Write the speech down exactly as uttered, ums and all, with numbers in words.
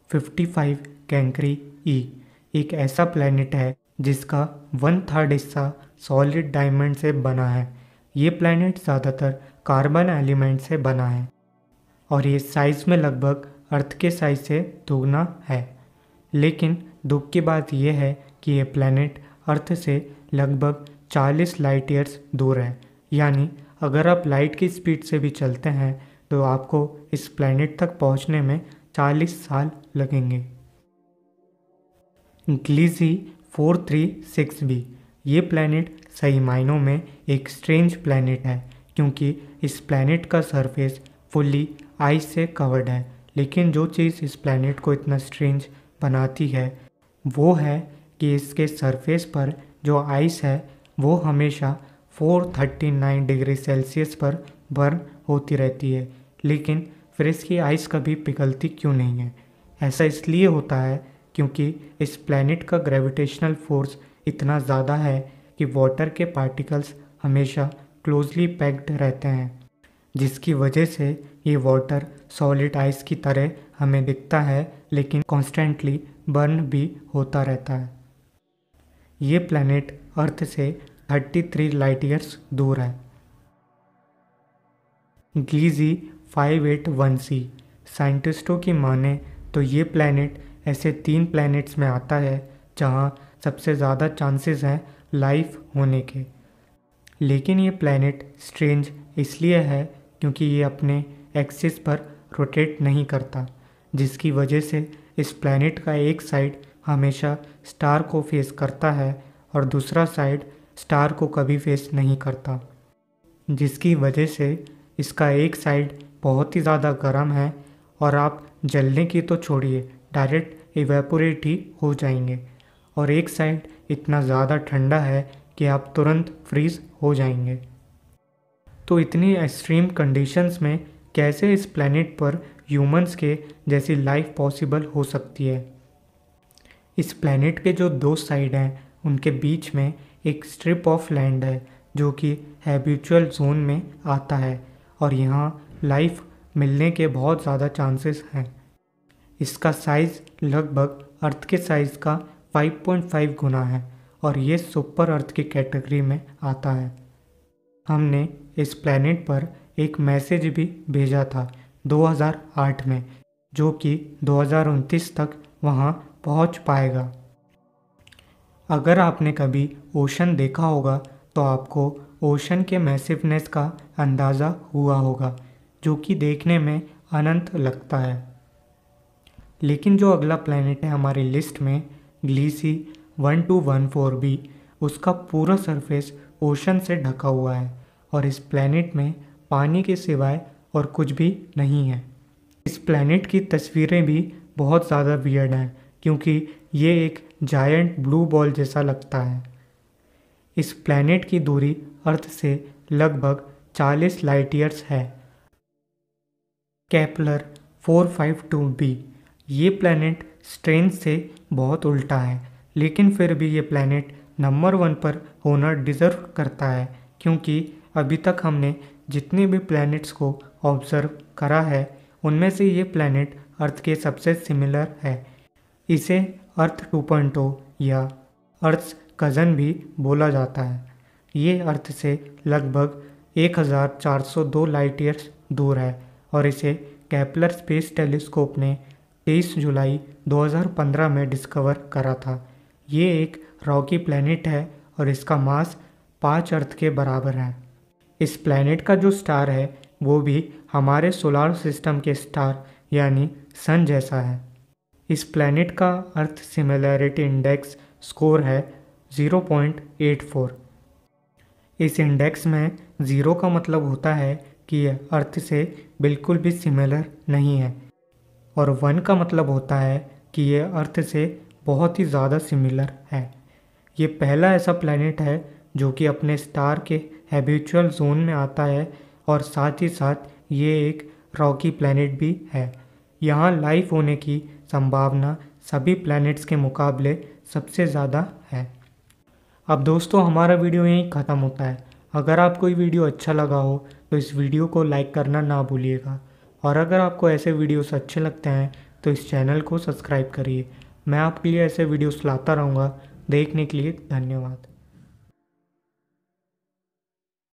Fifty five Cancri ई एक ऐसा planet है जिसका वन थर्ड हिस्सा सॉलिड डायमंड से बना है। ये प्लैनेट ज़्यादातर कार्बन एलिमेंट से बना है और ये साइज़ में लगभग अर्थ के साइज़ से दोगुना है। लेकिन दुख की बात यह है कि ये प्लैनेट अर्थ से लगभग चालीस लाइट ईयर्स दूर है। यानी अगर आप लाइट की स्पीड से भी चलते हैं तो आपको इस प्लैनेट तक पहुंचने में चालीस साल लगेंगे। Gliese four three six B ये प्लैनेट सही मायनों में एक स्ट्रेंज प्लैनेट है क्योंकि इस प्लैनेट का सरफेस फुल्ली आइस से कवर्ड है। लेकिन जो चीज़ इस प्लैनेट को इतना स्ट्रेंज बनाती है वो है कि इसके सरफेस पर जो आइस है वो हमेशा four thirty nine degree Celsius पर बर्न होती रहती है। लेकिन फिर इसकी आइस कभी पिघलती क्यों नहीं है? ऐसा इसलिए होता है क्योंकि इस प्लैनेट का ग्रेविटेशनल फोर्स इतना ज़्यादा है कि वाटर के पार्टिकल्स हमेशा क्लोजली पैक्ड रहते हैं, जिसकी वजह से ये वाटर सॉलिड आइस की तरह हमें दिखता है लेकिन कॉन्स्टेंटली बर्न भी होता रहता है। ये प्लैनेट अर्थ से थर्टी थ्री लाइट ईयर्स दूर है। Gliese five eight one C साइंटिस्टों की माने तो ये प्लैनेट ऐसे तीन प्लैनेट्स में आता है जहाँ सबसे ज़्यादा चांसेस हैं लाइफ होने के। लेकिन ये प्लैनेट स्ट्रेंज इसलिए है क्योंकि ये अपने एक्सिस पर रोटेट नहीं करता, जिसकी वजह से इस प्लैनेट का एक साइड हमेशा स्टार को फेस करता है और दूसरा साइड स्टार को कभी फेस नहीं करता, जिसकी वजह से इसका एक साइड बहुत ही ज़्यादा गर्म है और आप जलने की तो छोड़िए डायरेक्ट इवेपोरेट ही हो जाएंगे, और एक साइड इतना ज़्यादा ठंडा है कि आप तुरंत फ्रीज हो जाएंगे। तो इतनी एक्सट्रीम कंडीशंस में कैसे इस प्लैनेट पर ह्यूमंस के जैसी लाइफ पॉसिबल हो सकती है? इस प्लैनेट के जो दो साइड हैं उनके बीच में एक स्ट्रिप ऑफ लैंड है जो कि हैबिचुअल जोन में आता है और यहाँ लाइफ मिलने के बहुत ज़्यादा चांसेस हैं। इसका साइज़ लगभग अर्थ के साइज़ का फाइव पॉइंट फाइव गुना है और ये सुपर अर्थ की कैटेगरी में आता है। हमने इस प्लैनेट पर एक मैसेज भी भेजा था दो हज़ार आठ में, जो कि दो हज़ार उनतीस तक वहाँ पहुँच पाएगा। अगर आपने कभी ओशन देखा होगा तो आपको ओशन के मैसिवनेस का अंदाज़ा हुआ होगा, जो कि देखने में अनंत लगता है। लेकिन जो अगला प्लैनेट है हमारी लिस्ट में, Gliese one two one four B, उसका पूरा सरफेस ओशन से ढका हुआ है और इस प्लैनेट में पानी के सिवाय और कुछ भी नहीं है। इस प्लैनेट की तस्वीरें भी बहुत ज़्यादा वियर्ड हैं क्योंकि ये एक जायंट ब्लू बॉल जैसा लगता है। इस प्लैनेट की दूरी अर्थ से लगभग चालीस लाइट ईयर्स है। Kepler four five two B ये प्लैनेट स्ट्रेंज से बहुत उल्टा है, लेकिन फिर भी ये प्लैनेट नंबर वन पर होना डिज़र्व करता है क्योंकि अभी तक हमने जितने भी प्लैनेट्स को ऑब्ज़र्व करा है उनमें से ये प्लैनेट अर्थ के सबसे सिमिलर है। इसे अर्थ टू पॉइंट ओ या अर्थ्स कज़न भी बोला जाता है। ये अर्थ से लगभग एक हज़ार चार सौ दो लाइट ईयर्स दूर है और इसे केपलर स्पेस टेलीस्कोप ने तेईस जुलाई दो हज़ार पंद्रह में डिस्कवर करा था। ये एक रॉकी प्लैनेट है और इसका मास पाँच अर्थ के बराबर है। इस प्लैनेट का जो स्टार है वो भी हमारे सोलार सिस्टम के स्टार यानी सन जैसा है। इस प्लैनेट का अर्थ सिमिलैरिटी इंडेक्स स्कोर है ज़ीरो पॉइंट एट फोर। इस इंडेक्स में ज़ीरो का मतलब होता है कि यह अर्थ से बिल्कुल भी सिमिलर नहीं है और वन का मतलब होता है कि यह अर्थ से बहुत ही ज़्यादा सिमिलर है। ये पहला ऐसा प्लैनेट है जो कि अपने स्टार के हैबिचुअल जोन में आता है और साथ ही साथ ये एक रॉकी प्लैनेट भी है। यहाँ लाइफ होने की संभावना सभी प्लैनेट्स के मुकाबले सबसे ज़्यादा है। अब दोस्तों हमारा वीडियो यहीं ख़त्म होता है। अगर आपको ये वीडियो अच्छा लगा हो तो इस वीडियो को लाइक करना ना भूलिएगा और अगर आपको ऐसे वीडियोस अच्छे लगते हैं तो इस चैनल को सब्सक्राइब करिए। मैं आपके लिए ऐसे वीडियोस लाता रहूँगा। देखने के लिए धन्यवाद।